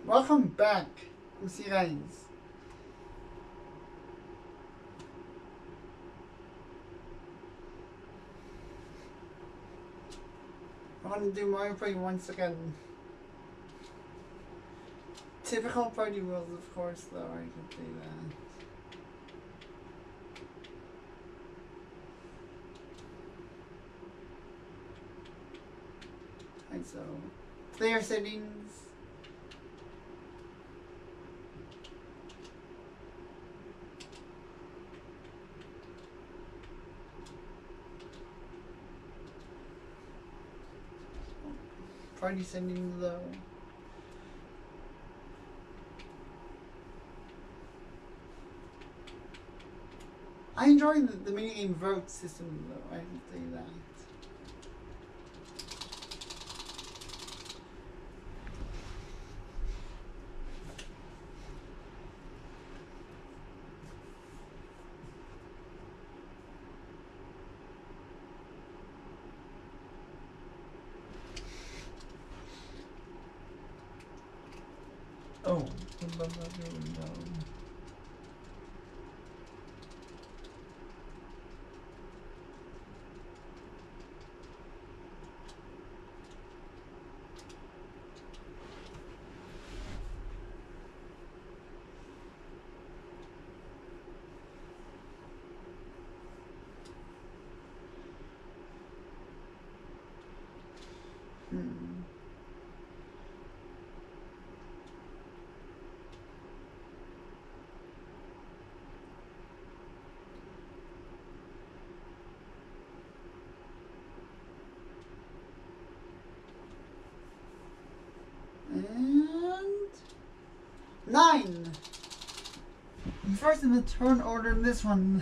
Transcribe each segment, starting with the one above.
Welcome back. Kumusta guys? I want to do Mario Party once again. Typical party rules, of course, though. I can say that. And so, player settings. Party settings low. I enjoy the minigame vote system though, I can say that. Oh, Goomba Lagoon, no. And 9. I'm first in the turn order in this one.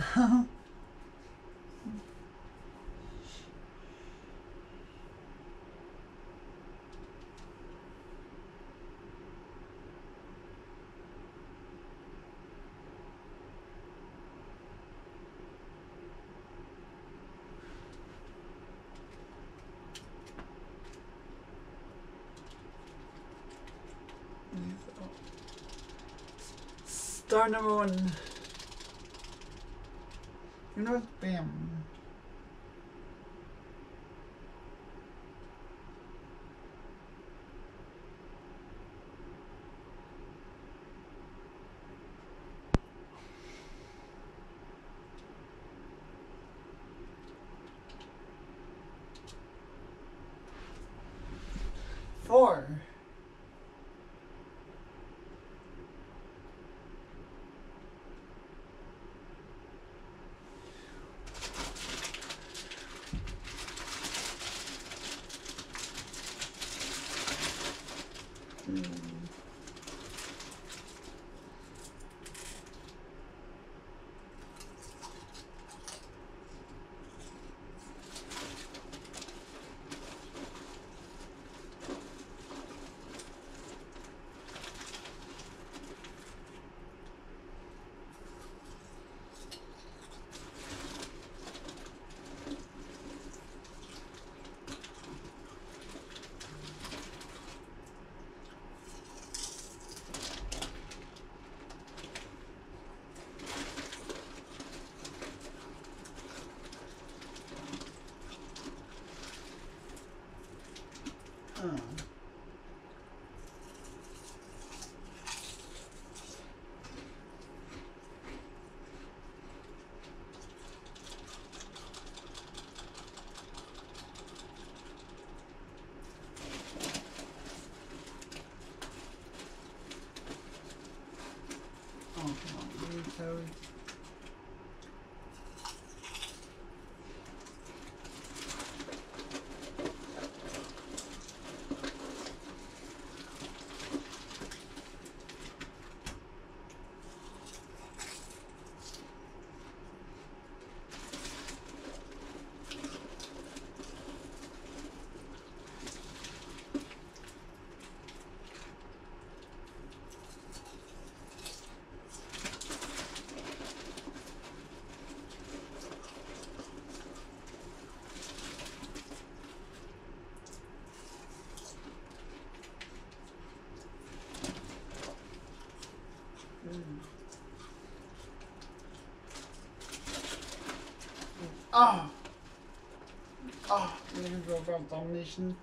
1. You know, bam. Four. Oh. Oh, I'm gonna go about domination.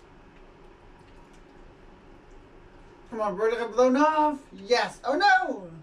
Come on, bro, get blown off. Yes. Oh no!